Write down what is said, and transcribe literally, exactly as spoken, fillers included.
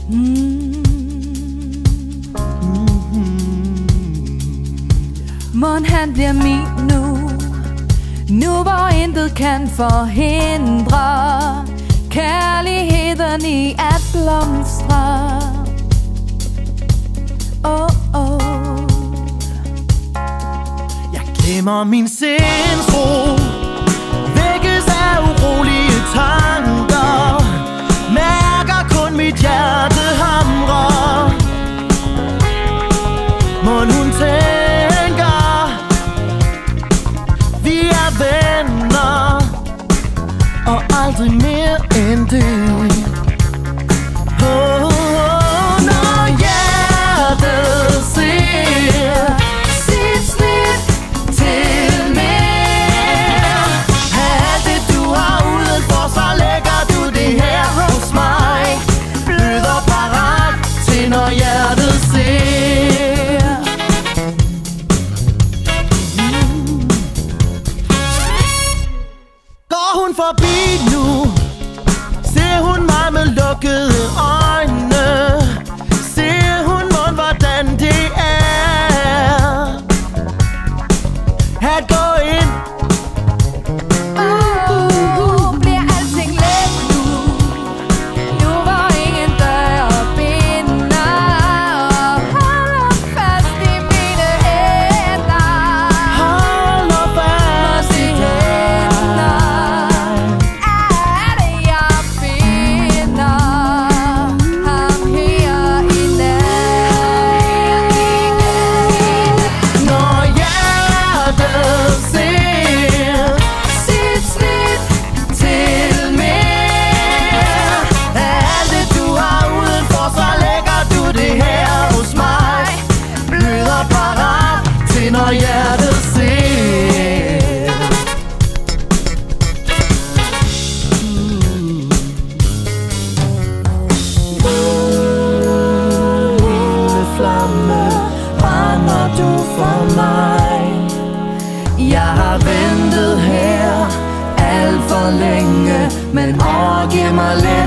Mon han bliver min nu, nu hvor intet kan forhindre kærligheden i at blomstre. Oh, oh. Jeg glemmer min sindsro, vækkes af urolige tanker, mærker kun mit hjerte hamre. Mon hun tænker, vi er venner, og aldrig mere end det. Oh, oh, når hjertet ser sit snit til mere, alt det du har udenfor, så lægger du det her hos mig. Bløder parat til når hjertet ser. mm. Går hun forbi nu, ser hun mig med lukkede øjne, ser hun mon hvordan det er at gå ind. Uh, bliver alting let nu, nu hvor ingen dør binder. Hold fast i mine hænder, Hold nu fast i hænder. Er det jeg finder ham her i nat? når hjertet ser Sit snit til mere, alt det du har udenfor, så lægger du det her hos mig. Bløder parat til når hjertet ser. Lille flamme, brænder du for mig. Jeg har ventet her alt for længe, men overgiv mig lidt.